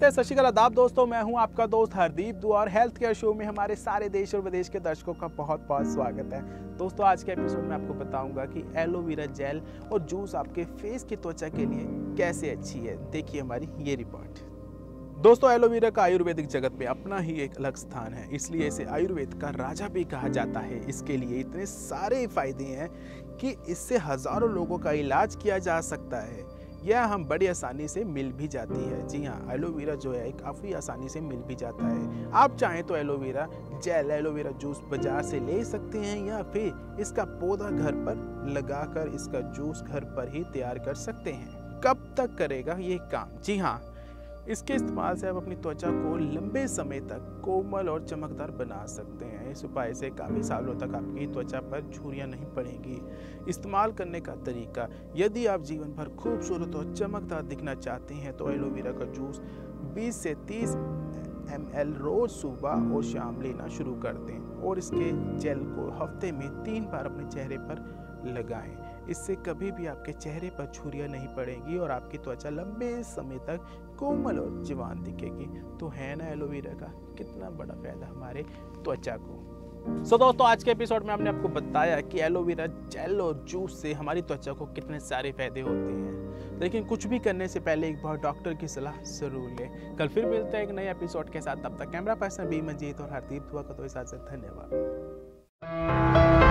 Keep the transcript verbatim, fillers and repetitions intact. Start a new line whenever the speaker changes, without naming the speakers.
नमस्ते, सत श्री अकाल, आदाब दोस्तों। मैं हूं आपका दोस्त हरदीप दुआ और हेल्थ केयर शो में हमारे सारे देश और विदेश के दर्शकों का बहुत बहुत स्वागत है। दोस्तों, आज के एपिसोड में आपको बताऊंगा कि एलोवेरा जेल और जूस आपके फेस की त्वचा के लिए कैसे अच्छी है। देखिए हमारी ये रिपोर्ट। दोस्तों, एलोवेरा का आयुर्वेदिक जगत में अपना ही एक अलग स्थान है, इसलिए इसे आयुर्वेद का राजा भी कहा जाता है। इसके लिए इतने सारे फायदे हैं कि इससे हजारों लोगों का इलाज किया जा सकता है। यह हम बड़ी आसानी से मिल भी जाती है। जी हाँ, एलोवेरा जो है काफ़ी आसानी से मिल भी जाता है। आप चाहें तो एलोवेरा जेल, एलोवेरा जूस बाजार से ले सकते हैं या फिर इसका पौधा घर पर लगाकर इसका जूस घर पर ही तैयार कर सकते हैं। कब तक करेगा ये काम? जी हाँ, इसके इस्तेमाल से आप अपनी त्वचा को लंबे समय तक कोमल और चमकदार बना सकते हैं। इस उपाय से काफ़ी सालों तक आपकी त्वचा पर झुर्रियाँ नहीं पड़ेंगी। इस्तेमाल करने का तरीका: यदि आप जीवन भर खूबसूरत और चमकदार दिखना चाहते हैं तो एलोवेरा का जूस बीस से तीस एम एल रोज सुबह और शाम लेना शुरू कर दें और इसके जेल को हफ्ते में तीन बार अपने चेहरे पर लगाएं। इससे कभी भी आपके चेहरे पर झुर्रियाँ नहीं पड़ेंगी और आपकी त्वचा लंबे समय तक कोमल और जवान दिखेगी। तो है ना एलोवेरा का कितना बड़ा फायदा हमारे त्वचा को। सो so, दोस्तों, आज के एपिसोड में हमने आपको बताया कि एलोवेरा जेल और जूस से हमारी त्वचा को कितने सारे फायदे होते हैं। लेकिन कुछ भी करने से पहले एक बार डॉक्टर की सलाह जरूर लें। कल फिर मिलते हैं एक नए एपिसोड के साथ। तब तक कैमरा पर्सन बी मंजीत और हरदीप दुआ का तो इजाजत। धन्यवाद।